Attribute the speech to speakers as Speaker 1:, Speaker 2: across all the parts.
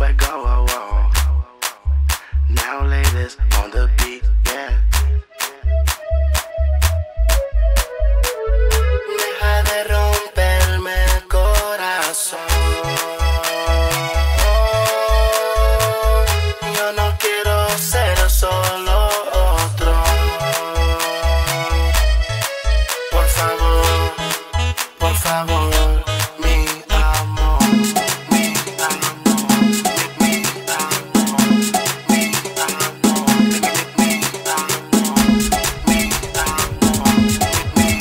Speaker 1: go, oh, oh. Now ladies on the beat, yeah. Deja de romperme el corazón. Yo no quiero ser solo otro. Por favor, mi amor, mi amor, mi amor, mi amor, mi amor, mi amor, mi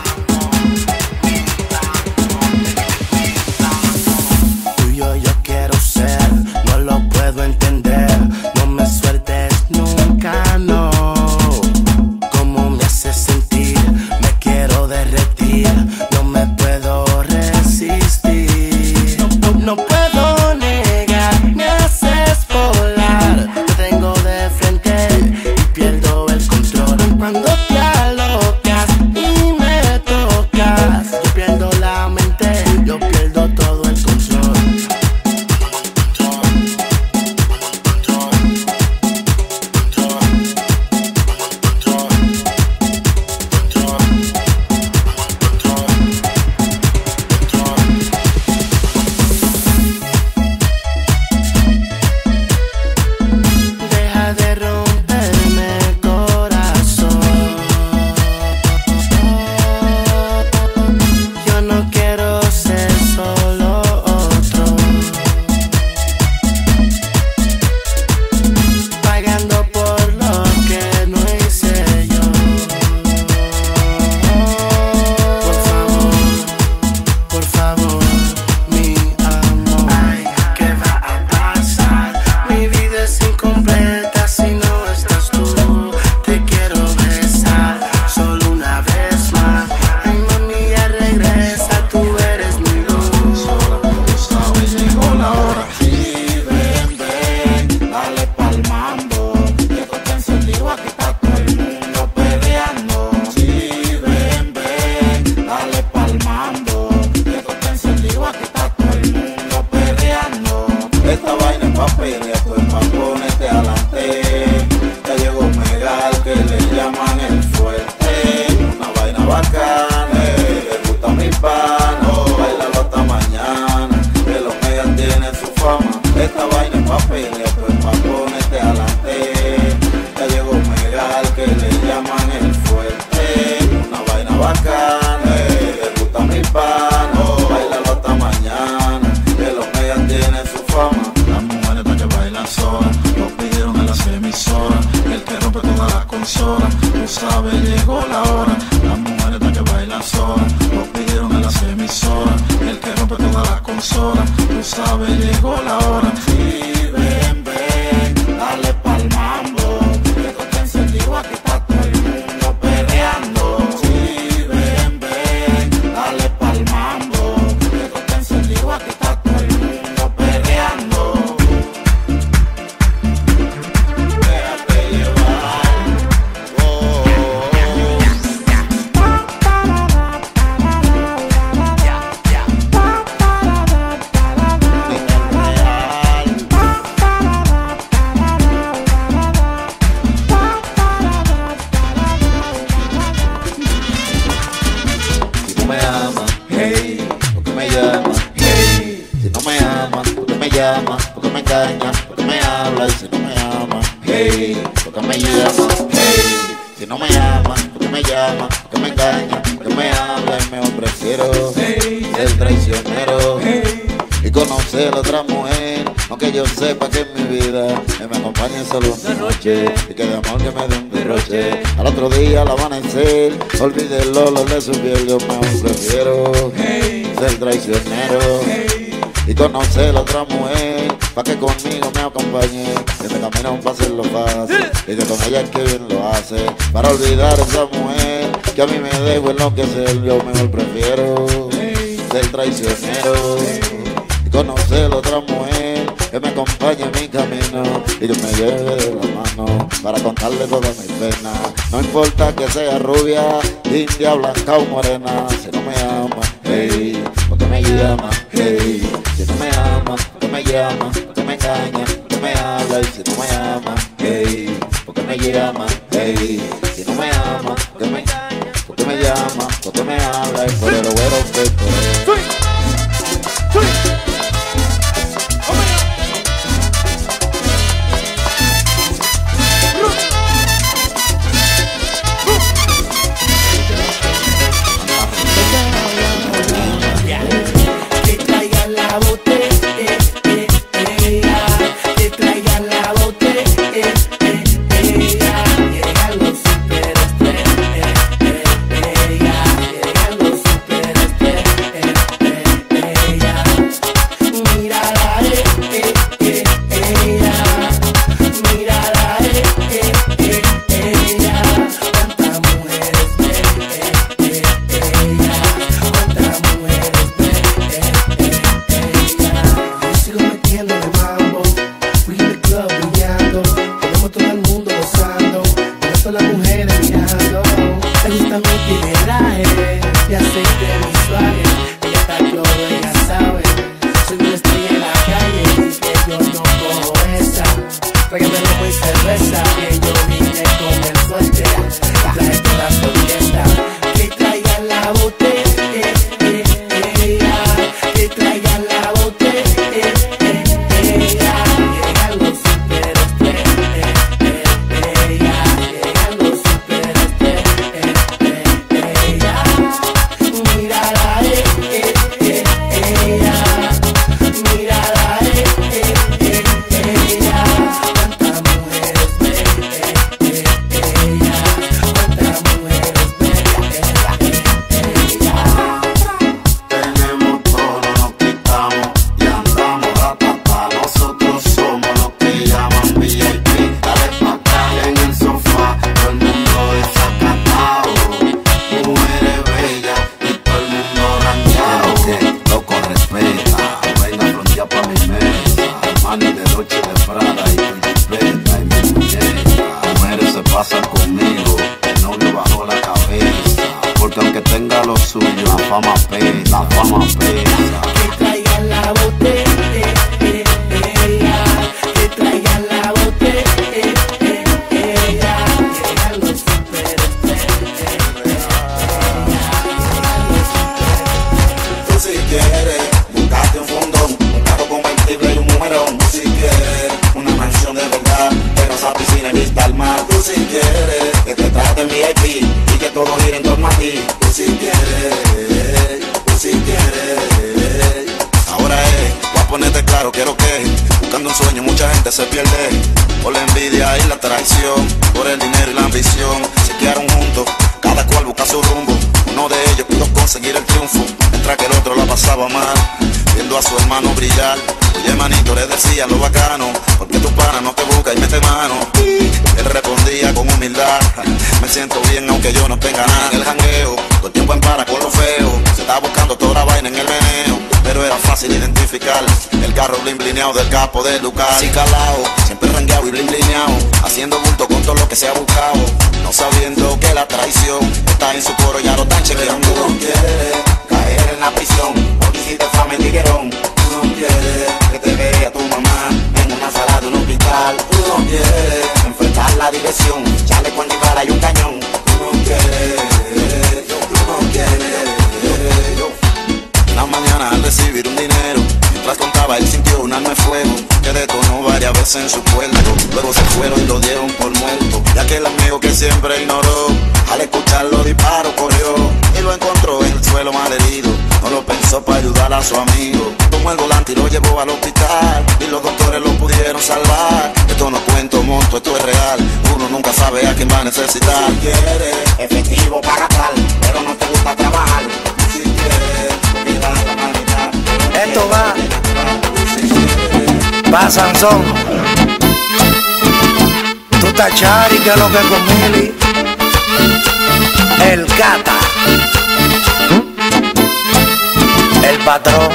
Speaker 1: amor. Tuyo yo quiero ser, no lo puedo entender. No me sueltes nunca, no. Cómo me haces sentir, me quiero derretir. No me puedo resistir. No puedo negar, me haces volar. Te tengo de frente y pierdo el control. Cuando te alocas y me tocas, yo pierdo la mente, yo pierdo todo el control. Deja de romperme el corazón. Yo no quiero ser solo otro, pagando por lo que no hice yo. Por favor, mi amor. Ay, ¿qué va a pasar? Mi vida es incompleta si no estás tú. Te quiero besar solo una vez más. Ay, mami, ya regresa, tú eres mi luz.
Speaker 2: Sabes, llegó la hora. Sí, ven, ven, dale pa'l mambo. Que esto está encendido, aquí está todo el mundo peleando. Sí, ven, ven, dale pa'l mambo. Que esto está encendido, aquí está todo el mundo peleando. Esta vaina es pa' pelear, esto es pa' ponerte adelante. Ya llegó Megal, que le llaman el fuerte. Una vaina bacana, le gusta mi pana. Bailalo hasta mañana, que los Megal tienen su fama. Esta vaina es pa' pelear, esto es pa' ponerte adelante. Ya llegó Megal, que le llaman el fuerte. Una vaina bacana, le gusta mi pana. Bailalo hasta mañana, que los Megal tienen su fama. Las mujeres que bailan solas, lo pidieron en las emisoras. El que rompe toda la consola, tú sabes, llegó la hora. Las mujeres que bailan solas, lo pidieron en las emisoras. El que rompe toda la consola, tú sabes, llegó la hora. Sí, ven, ven, dale pa'l mambo. Que esto está encendido, aquí está todo el mundo peleando. Sí, ven, ven, dale pa'l mambo. Que esto está encendido, aquí está todo el mundo peleando. Déjate llevar, oh, Si no me amas, hey, ¿por qué me llamas? Hey, si no me amas, ¿por qué me llamas? ¿Por qué me engañas? ¿Por qué me hablas? Y si no me amas, hey, ¿por qué me llamas? Hey, si no me amas, ¿por qué me llamas? ¿Por qué me engañas? ¿Por qué me hablas? Y mejor prefiero ser traicionero y conocer a otra mujer, aunque yo sepa que en mi vida me acompañe solo una noche y que de amor que me dé un derroche. Al otro día al amanecer, olvide el olor de su piel, yo mejor prefiero ser traicionero y conocer a otra mujer, pa' que conmigo me acompañe, que me camino pa' hacerlo fácil y que con ella es que bien lo hace, para olvidar a esa mujer que a mí me dejo enloquecer, yo mejor prefiero ser traicionero y conocer a otra mujer que me acompañe en mi camino y que me lleve de la mano para contarle todas mis penas. No importa que sea rubia, india, blanca o morena, si no me ama, hey, porque me llama, hey, si no me ama, porque me llama, porque me engaña.
Speaker 3: Del capo de Lucas y calao, siempre rangueado y blineado, haciendo bulto con todo lo que se ha buscado, no sabiendo que la traición está en su coro, ya lo están chequeando. Tú no quieres caer en la prisión, porque hiciste fama en tiguerón. Tú no quieres que te vea tu mamá en una sala de un hospital. Tú no quieres enfrentar la dirección, chaleco antibala y un cañón. Tú no quieres, tú no quieres. Una mañana al recibir un dinero, mientras contaba él sintió un arma de fuego que detonó varias veces en su cuerpo. Luego se fueron y lo dieron por muerto, ya que el amigo que siempre ignoró, al escuchar los disparos corrió y lo encontró en el suelo mal herido. No lo pensó para ayudar a su amigo, tomó el volante y lo llevó al hospital y los doctores lo pudieron salvar. Esto no cuento monto, esto es real, uno nunca sabe a quién va a necesitar. Si quieres efectivo para tal, pero no te gusta trabajar. Si quieres olvidar la humanidad.
Speaker 4: Esto va pa' Sansón. Tú estás chari, que lo que con Mili. El Cata, el patrón.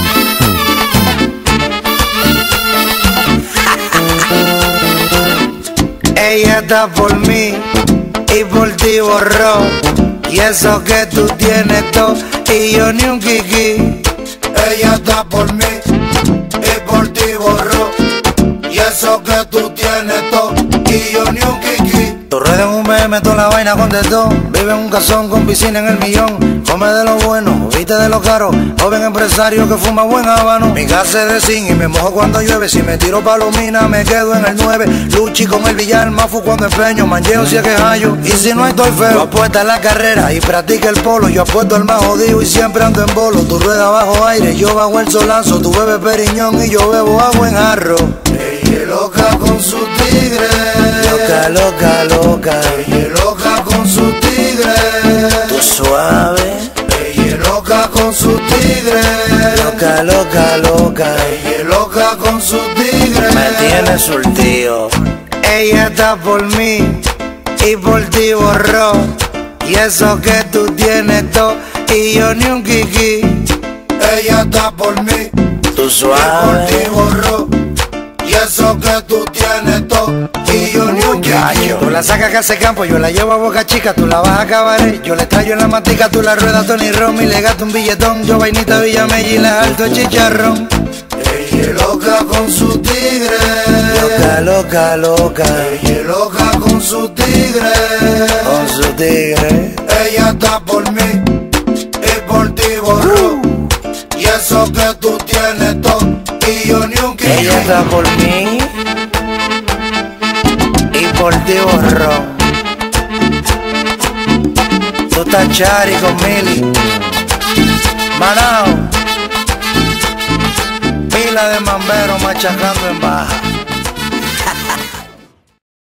Speaker 4: Ella está por mí y por ti borró, y eso que tú tienes todo y yo ni un kiki. Ella está por mí y por ti borró, y eso que tú tienes todo y yo ni un kiki. Tu red en un meme meto la vaina con de todo. Vive en un casón con piscina en el millón. Come de lo bueno, viste de lo caro. Joven empresario que fuma buen habano. Mi casa es de zinc y me mojo cuando llueve. Si me tiro palomina me quedo en el 9. Luchi con el billar, mafu cuando empeño. Manlleo si es que hallo, y si no estoy feo. Yo apuesta en la carrera y practica el polo. Yo apuesto al más jodido y siempre ando en bolo. Tu rueda bajo aire, yo bajo el solazo. Tu bebes periñón y yo bebo agua en jarro.
Speaker 2: Ella es loca con su tigre.
Speaker 4: Loca, loca, loca.
Speaker 2: Ella es loca con su tigre.
Speaker 4: Tú suave.
Speaker 2: Ella es loca con su tigre.
Speaker 4: Loca, loca, loca.
Speaker 2: Ella es loca con su tigre.
Speaker 4: Me tiene surtido. Ella está por mí y por ti borró. Y eso que tú tienes todo y yo ni un kiki.
Speaker 2: Ella está por mí
Speaker 4: Tú
Speaker 2: y por
Speaker 4: suave.
Speaker 2: ti borró. Y eso que tú tienes todo y yo ni un
Speaker 4: Gallo. Tú la sacas que hace campo, yo la llevo a Boca Chica, tú la vas a cabaret. Yo le traigo en la matica, tú la ruedas Tony Romy, le gasto un billetón. Yo vainita Villamella y le alto el chicharrón.
Speaker 2: Ella es loca con su tigre.
Speaker 4: Loca, loca, loca.
Speaker 2: Ella es loca con su tigre.
Speaker 4: Con su tigre.
Speaker 2: Ella está por mí y por ti borró. Y eso que tú tienes todo y yo ni un kilo.
Speaker 4: Ella está por mí y por ti borró. Tú estás chari con Mili, Manao, pila de mamberos machacando en baja.